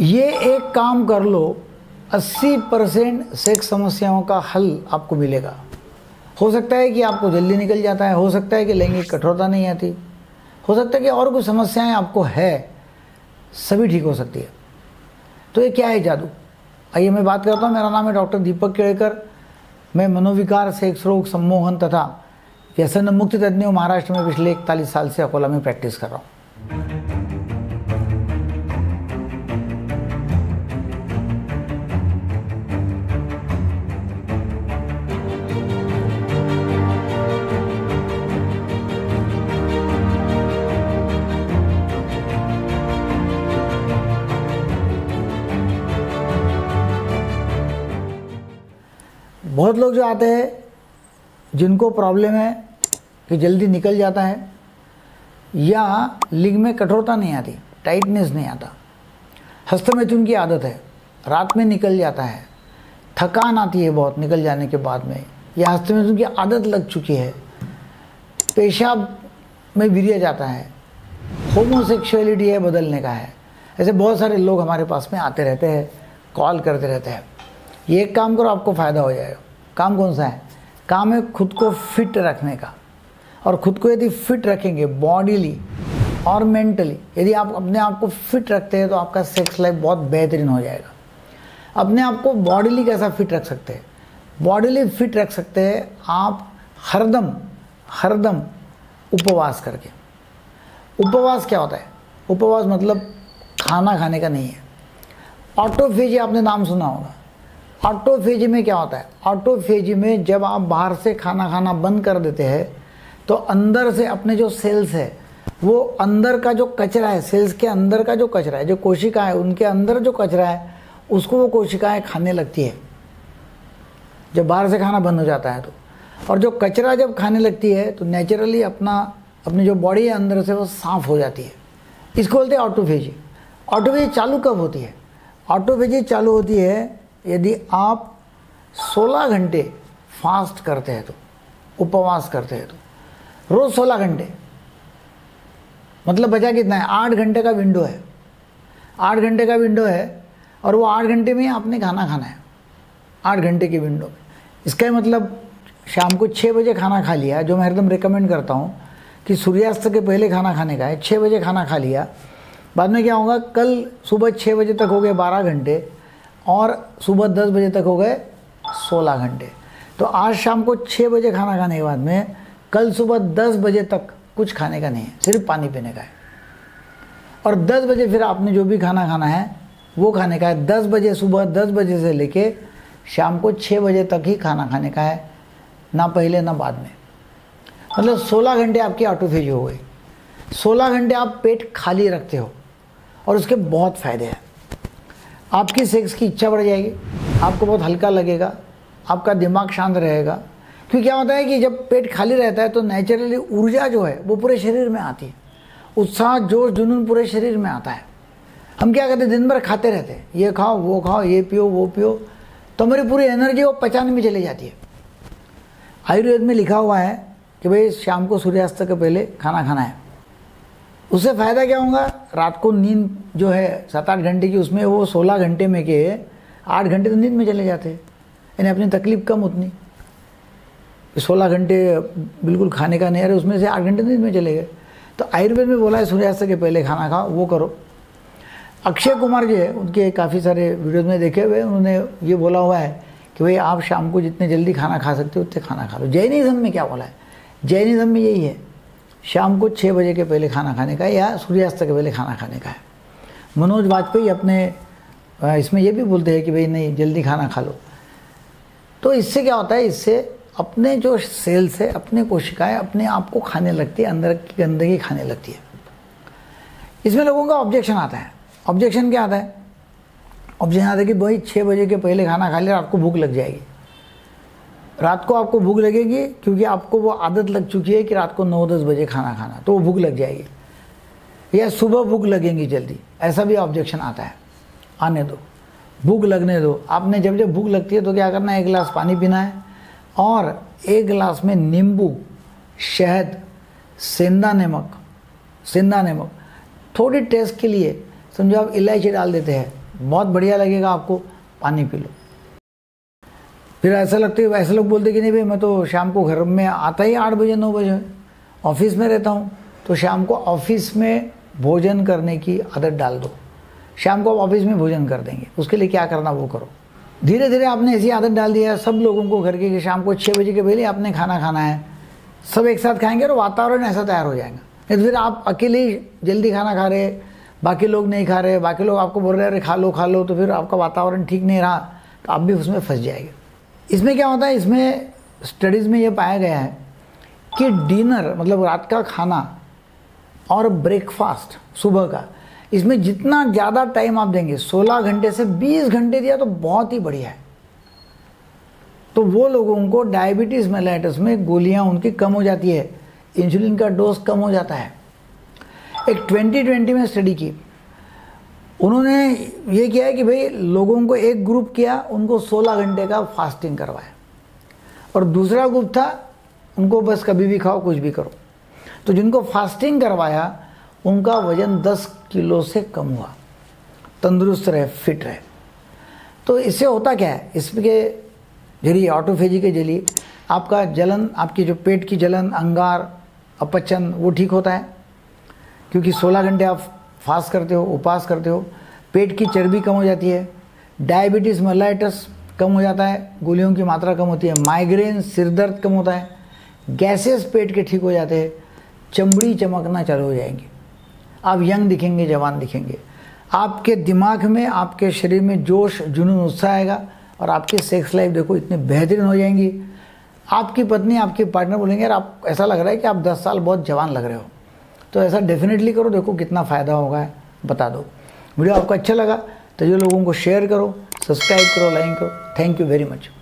ये एक काम कर लो, 80% सेक्स समस्याओं का हल आपको मिलेगा। हो सकता है कि आपको जल्दी निकल जाता है, हो सकता है कि लैंगिक कठोरता नहीं आती, हो सकता है कि और कुछ समस्याएं आपको है, सभी ठीक हो सकती है। तो ये क्या है जादू? आइए मैं बात करता हूँ। मेरा नाम है डॉक्टर दीपक केड़कर। मैं मनोविकार, सेक्स रोग, सम्मोहन तथा व्यसन मुक्ति तज्ञ हूँ। महाराष्ट्र में पिछले 41 साल से अकोला में प्रैक्टिस कर रहा हूँ। बहुत लोग जो आते हैं जिनको प्रॉब्लम है कि जल्दी निकल जाता है या लिंग में कठोरता नहीं आती, टाइटनेस नहीं आता, हस्तमैथुन की आदत है, रात में निकल जाता है, थकान आती है बहुत निकल जाने के बाद में, या हस्तमैथुन की आदत लग चुकी है, पेशाब में वीर्य जाता है, होमोसेक्सुअलिटी है बदलने का है। ऐसे बहुत सारे लोग हमारे पास में आते रहते हैं, कॉल करते रहते हैं। ये एक काम करो, आपको फ़ायदा हो जाएगा। काम कौन सा है? काम है खुद को फिट रखने का। और खुद को यदि फिट रखेंगे बॉडीली और मेंटली, यदि आप अपने आप को फिट रखते हैं तो आपका सेक्स लाइफ बहुत बेहतरीन हो जाएगा। अपने आप को बॉडीली कैसा फिट रख सकते हैं? बॉडीली फिट रख सकते हैं आप हरदम उपवास करके। उपवास क्या होता है? उपवास मतलब खाना खाने का नहीं है। ऑटोफेजी आपने नाम सुना होगा। ऑटोफेजी में क्या होता है? ऑटोफेजी में जब आप बाहर से खाना खाना बंद कर देते हैं तो अंदर से अपने जो सेल्स है, वो अंदर का जो कचरा है, सेल्स के अंदर का जो कचरा है, जो कोशिका है, उनके अंदर जो कचरा है उसको वो कोशिकाएं खाने लगती है जब बाहर से खाना बंद हो जाता है तो। और जो कचरा जब खाने लगती है तो नेचुरली अपनी जो बॉडी है अंदर से वो साफ हो जाती है। इसको बोलते हैं ऑटोफेजी। ऑटोफेजी चालू कब होती है? ऑटोफेजी चालू होती है यदि आप 16 घंटे फास्ट करते हैं तो, उपवास करते हैं तो। रोज 16 घंटे मतलब बचा कितना है? 8 घंटे का विंडो है। 8 घंटे का विंडो है और वो 8 घंटे में आपने खाना खाना है। 8 घंटे के विंडो में। इसका मतलब शाम को 6 बजे खाना खा लिया, जो मैं हरदम रिकमेंड करता हूँ कि सूर्यास्त के पहले खाना खाने का है। 6 बजे खाना खा लिया, बाद में क्या होगा? कल सुबह 6 बजे तक हो गए 12 घंटे और सुबह 10 बजे तक हो गए 16 घंटे। तो आज शाम को 6 बजे खाना खाने के बाद में कल सुबह 10 बजे तक कुछ खाने का नहीं है, सिर्फ पानी पीने का है। और 10 बजे फिर आपने जो भी खाना खाना है वो खाने का है। 10 बजे, सुबह 10 बजे से लेके शाम को 6 बजे तक ही खाना खाने का है, ना पहले ना बाद में। मतलब 16 घंटे आपकी ऑटोफेजी हो गई। 16 घंटे आप पेट खाली रखते हो और उसके बहुत फ़ायदे हैं। आपकी सेक्स की इच्छा बढ़ जाएगी, आपको बहुत हल्का लगेगा, आपका दिमाग शांत रहेगा। क्योंकि क्या होता है कि जब पेट खाली रहता है तो नेचुरली ऊर्जा जो है वो पूरे शरीर में आती है, उत्साह, जोश, जुनून पूरे शरीर में आता है। हम क्या करते हैं? दिन भर खाते रहते हैं, ये खाओ वो खाओ, ये पियो वो पियो, तो हमारी पूरी एनर्जी वो पचाने में चली जाती है। आयुर्वेद में लिखा हुआ है कि भाई शाम को सूर्यास्त के पहले खाना खाना है। उससे फ़ायदा क्या होगा? रात को नींद जो है 7-8 घंटे की, उसमें वो 16 घंटे में के 8 घंटे तो नींद में चले जाते हैं, यानी अपनी तकलीफ कम उतनी। 16 घंटे बिल्कुल खाने का नहीं है, उसमें से 8 घंटे नींद में चले गए। तो आयुर्वेद में बोला है सूर्यास्त के पहले खाना खाओ, वो करो। अक्षय कुमार जी है, उनके काफ़ी सारे वीडियोज़ में देखे हुए, उन्होंने ये बोला हुआ है कि भाई आप शाम को जितने जल्दी खाना खा सकते हो उतने खाना खा लो। जैनिज़्म में क्या बोला है? जैनिज़्म में यही है, शाम को 6 बजे के पहले खाना खाने का या सूर्यास्त के पहले खाना खाने का है। मनोज वाजपेयी अपने इसमें ये भी बोलते हैं कि भाई नहीं, जल्दी खाना खा लो। तो इससे क्या होता है? इससे अपने जो सेल्स है, अपने कोशिकाएं अपने आप को खाने लगती है, अंदर की गंदगी खाने लगती है। इसमें लोगों का ऑब्जेक्शन आता है। ऑब्जेक्शन क्या आता है? ऑब्जेक्शन आता है कि भाई 6 बजे के पहले खाना खा लिया, रात को भूख लग जाएगी। रात को आपको भूख लगेगी क्योंकि आपको वो आदत लग चुकी है कि रात को 9-10 बजे खाना खाना, तो वो भूख लग जाएगी। या सुबह भूख लगेंगी जल्दी, ऐसा भी ऑब्जेक्शन आता है। आने दो, भूख लगने दो। आपने जब जब भूख लगती है तो क्या करना है? 1 गिलास पानी पीना है और 1 गिलास में नींबू, शहद, सेंधा नमक, थोड़ी टेस्ट के लिए समझो आप इलायची डाल देते हैं बहुत बढ़िया लगेगा आपको, पानी पी लो। फिर ऐसा ऐसे लोग बोलते कि नहीं भाई मैं तो शाम को घर में आता ही 8 बजे 9 बजे, ऑफिस में रहता हूँ, तो शाम को ऑफिस में भोजन करने की आदत डाल दो। शाम को आप ऑफिस में भोजन कर देंगे, उसके लिए क्या करना वो करो। धीरे धीरे आपने ऐसी आदत डाल दिया सब लोगों को घर के कि शाम को 6 बजे के पहले आपने खाना खाना है, सब एक साथ खाएंगे और वातावरण ऐसा तैयार हो जाएगा। नहीं तो फिर आप अकेले ही जल्दी खाना खा रहे, बाकी लोग नहीं खा रहे, बाकी लोग आपको बोल रहे अरे खा लो, तो फिर आपका वातावरण ठीक नहीं रहा तो आप भी उसमें फंस जाएंगे। इसमें क्या होता है, इसमें स्टडीज़ में ये पाया गया है कि डिनर मतलब रात का खाना और ब्रेकफास्ट सुबह का, इसमें जितना ज़्यादा टाइम आप देंगे, 16 घंटे से 20 घंटे दिया तो बहुत ही बढ़िया है। तो वो लोगों को डायबिटीज़ मेलाइटस में गोलियां उनकी कम हो जाती है, इंसुलिन का डोज कम हो जाता है। एक 2020 में स्टडी की, उन्होंने ये किया है कि भाई लोगों को एक ग्रुप किया, उनको 16 घंटे का फास्टिंग करवाया, और दूसरा ग्रुप था उनको बस कभी भी खाओ कुछ भी करो। तो जिनको फास्टिंग करवाया उनका वजन 10 किलो से कम हुआ, तंदुरुस्त रहे, फिट रहे। तो इससे होता क्या है, इसके जरिए ऑटोफेजी के जरिए आपका जलन, आपकी जो पेट की जलन, अंगार, अपचन वो ठीक होता है, क्योंकि 16 घंटे आप फास्ट करते हो, उपवास करते हो। पेट की चर्बी कम हो जाती है, डायबिटीज़ मेलाइटस कम हो जाता है, गोलियों की मात्रा कम होती है, माइग्रेन सिर दर्द कम होता है, गैसेस पेट के ठीक हो जाते हैं, चमड़ी चमकना चालू हो जाएंगी, आप यंग दिखेंगे, जवान दिखेंगे, आपके दिमाग में, आपके शरीर में जोश जुनून उत्साह आएगा, और आपकी सेक्स लाइफ देखो इतनी बेहतरीन हो जाएंगी। आपकी पत्नी, आपके पार्टनर बोलेंगे यार आप ऐसा लग रहा है कि आप 10 साल बहुत जवान लग रहे हो। तो ऐसा डेफिनेटली करो, देखो कितना फ़ायदा होगा, बता दो। वीडियो आपको अच्छा लगा तो जो लोगों को शेयर करो, सब्सक्राइब करो, लाइक करो। Thank you very much.